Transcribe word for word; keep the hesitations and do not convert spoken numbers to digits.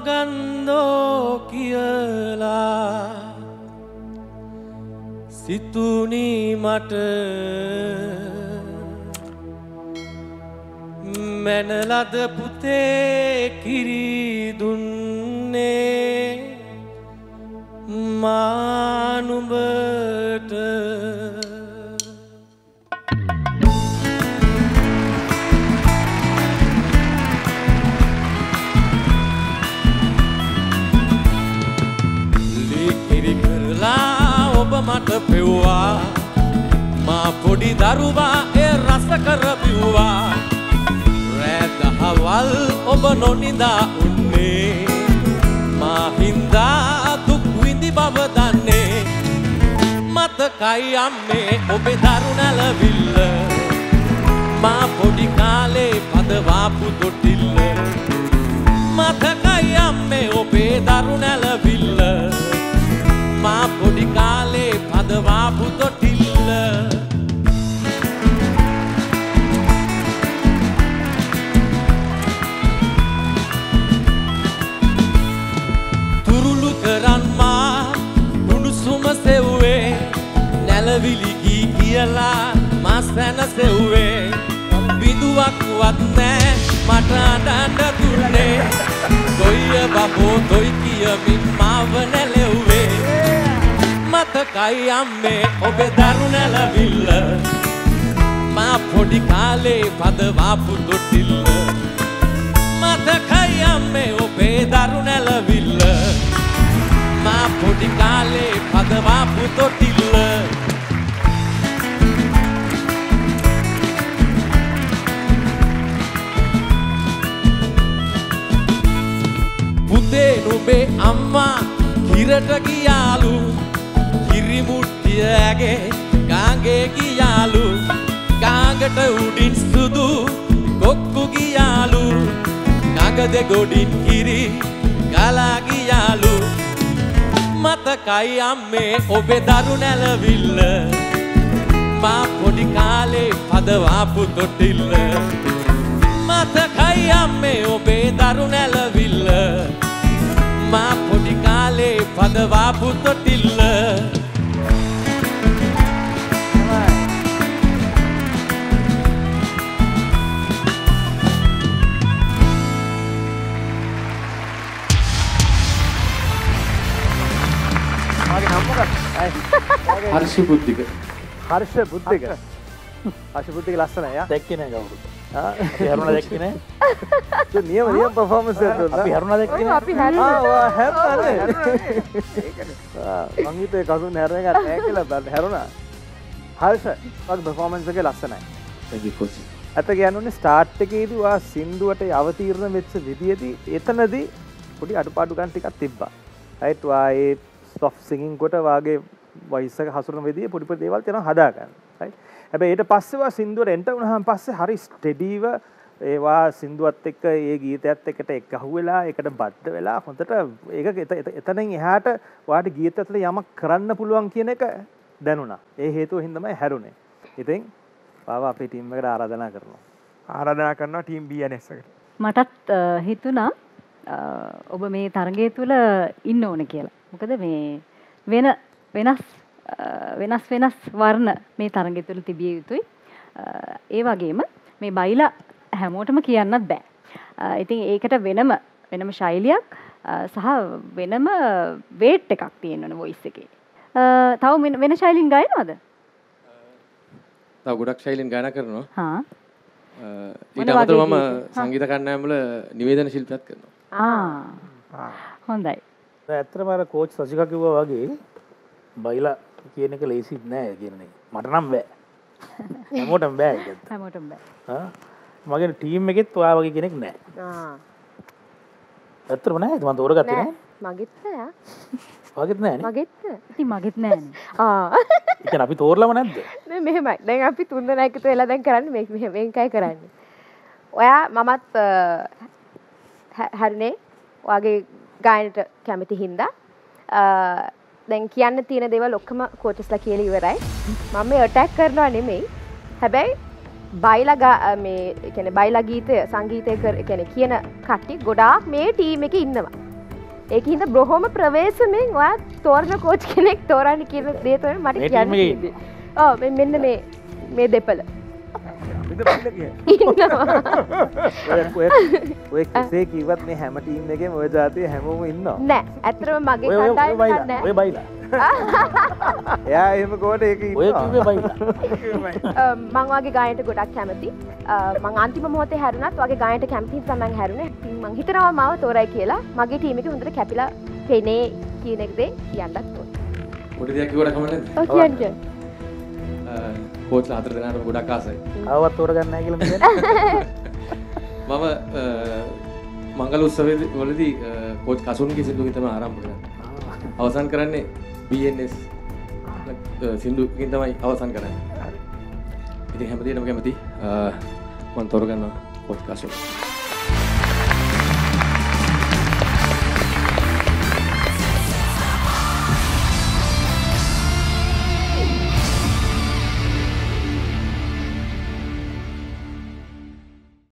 නොගන්දෝ කියලා සිතුනි මට මැනලද පුතේ කිරි දුන්නේ මා නුඹට ලිකිරි කරලා ඔබ මට පෙව්වා මා පොඩි දරුවා ඒ රස කර බිව්වා රැදහවල් ඔබ නොනිදා උන්නේ මා හින්දා දුක් විඳි බව දන්නේ මතකයි අම්මේ ඔබේ දරුණැලවිල්ල මා පොඩි කාලේ පදවාපු තොටිල්ල මතකයි අම්මේ ඔබේ දරුණැලවිල්ල මා පොඩි කාලේ පදවාපු තොටිල්ල සෙව්වේ නැලවිලි ගී කියලා මස් පැන සෙව්වේ බිඳුවක්වත් නෑ මට අඬන්න දුන්නේ කොයිය බබෝ තොයි කියමින් මාව නැලෙව්වේ මතකයි අම්මේ ඔබේ දරු නැලවිල්ල මා පොඩි කාලේ පදවාපු තොටිල්ල මතකයි අම්මේ ඔබේ දරු නැලවිල්ල මා පොඩි කාලේ පදවාපු තොටිල්ල පුතේ නුඹේ අම්මා කිරට ගියාලු කිරිමුට්ටිය ඇගේ ගාගේ ගියාලු ගාගට උඩින් සුදු කොක්කු ගියාලු ගඟ දෙගොඩින් කිරි ගලා ගියාලු මතකයි අම්මේ ඔබේ දරු නැලවිල්ල මා පොඩි කාලේ පදවාපු තොටිල්ල මතකයි අම්මේ ඔබේ දරු නැලවිල්ල මා පොඩි කාලේ පදවාපු තොටිල්ල හර්ෂ බුද්ධික හර්ෂ බුද්ධික හර්ෂ බුද්ධික ලස්සනයි යා දැක්කේ නෑ කවුරුත් අපි හරුණා දැක්කේ නෑ ඒ නියම නියම පර්ෆෝමන්ස් එකක් දුන්නා අපි හරුණා දැක්කේ නෑ අපි හරුණා ආ හැරුණානේ ඒකනේ මං හිතුවේ කසුන් හැරෙන එක නෑ කියලා බල හැරුණා හර්ෂ වගේ පර්ෆෝමන්ස් එක ලස්සනයි thank you coach අත කියන්නේ ස්ටාර්ට් එකේදී වා සින්දුවට අවතීර්ණ වෙච්ච විදියේදී එතනදී පොඩි අඩුපාඩු ගන්න ටිකක් තිබ්බා right වා ඒ soft singing කොට වාගේ වොයිස් එක හසුරන විදිය පොඩි පොඩි දේවල් තියෙනවා හදා ගන්න. right? හැබැයි ඊට පස්සේ වා සින්දුවට එන්ටර් වුණාම පස්සේ හරි ස්ටෙඩිව ඒවා සින්දුවත් එක්ක ඒ ගීතයත් එක්කට එක්ගහුව වෙලා ඒකට බද්ධ වෙලා හොඳට ඒක එතනින් එහාට වාට ගීතය ඇතුලේ යමක් කරන්න පුළුවන් කියන එක දැනුණා. ඒ හේතුව හින්දා තමයි හැරුණේ. ඉතින් පාව අපේ ටීම් එකට ආරාධනා කරනවා. ආරාධනා කරනවා ටීම් බී එන් එස් එකට. මටත් හිතුණා ඔබ මේ තරගය තුල ඉන්න ඕනේ කියලා. මොකද මේ වෙන වෙනස් වෙනස් වෙනස් වර්ණ මේ තරගය තුළ තිබිය යුතුයි. ඒ වගේම මේ බයිලා හැමෝටම කියන්නත් බෑ. ඉතින් ඒකට වෙනම වෙනම ශෛලියක් සහ වෙනම වේට් එකක් තියෙන්න ඕන වොයිස් එකේ. තව වෙන ශෛලින් ගායනවද? තව ගොඩක් ශෛලින් ගායනා කරනවා. හා. ඊට අමතරව මම සංගීත කණ්ඩායම් වල නිවේදන ශිල්පියක් කරනවා. ආ. හොඳයි. ඇත්තටම අර කෝච් සසිකා කිව්වා වගේ බයිලා කියන එක ලේසිත් නෑ කියන එක. මට නම් බෑ. හැමෝටම බෑ ඒක. හැමෝටම බෑ. හා මගේ ටීම් එකෙත් ඔයා වගේ කෙනෙක් නෑ. ආ. ඇත්තටම නෑ මම තෝරගත්තේ නෑ. මගෙත් නෑ. වගෙත් නෑනේ. මගෙත්. ඉතින් මගෙත් නෑනේ. ආ. ඒ කියන්නේ අපි තෝරලම නැද්ද? නෑ මෙහෙමයි. දැන් අපි තුන් දෙනා එකතු වෙලා දැන් කරන්නේ මේක මෙහෙම මේකයි කරන්නේ. ඔයා මමත් හරිනේ. ඔයාගේ ගායනට කැමති හින්දා දැන් කියන්න තියෙන දේවල් ඔක්කොම කෝචස්ලා කියලා ඉවරයි. මම මේ අටැක් කරනවා නෙමෙයි. හැබැයි බයිලා මේ කියන්නේ බයිලා ගීතය සංගීතය කියන්නේ කියන කට්ටිය ගොඩාක් මේ ටීම් එකේ ඉන්නවා. ඒක හින්දා බොහොම ප්‍රවේශමෙන් ඔයා තෝරන කෝච් කෙනෙක් තෝරන්න කියන දේ තමයි මට මේ කියන්න team එකේ තියෙන්නේ. ඔව් මෙන්න මේ මේ දෙපළ. ඔය ඔය කෙසේ කිව්වත් මේ හැම ටීම් එකේම ඔය જાතිය හැමෝම ඉන්නවා. නෑ ඇත්තටම මගේ ඔය ඔය කණ්ඩායම බයිලා නෑ. ඔය බයිලා එයා එහෙම කොට ඒක ඔය ඉන්නවා. කිව්වේ බයිලා මං වගේ ගායනට ගොඩක් කැමති. මං අන්තිම මොහොතේ හැරුණත් වගේ ගායනට කැමති නිසා මං හැරුණේ. මං හිතනවා මාව තෝරයි කියලා. මගේ ටීම් එකේ හොඳට කැපිලා පෙනේ කියන එක දේ කියන්නත් ඕනේ. පොඩි දෙයක් කිව්වට කමක් නැද්ද? ඔව් කියන්නේ. කෝච්ලා හතර දෙනාටම ගොඩක් ආසයි. ආවත් තෝරගන්න නැහැ කියලා මම මම මංගල උත්සවයේ වලදී කෝච් කසුන්ගේ සින්දුවකින් තමයි ආරම්භ කරන්නේ. අවසන් කරන්නේ බී එන් එස් සින්දුවකින් තමයි අවසන් කරන්නේ. ඉතින් හැමදේටම කැමති මම තෝරගන්නවා කෝච් කසුන්.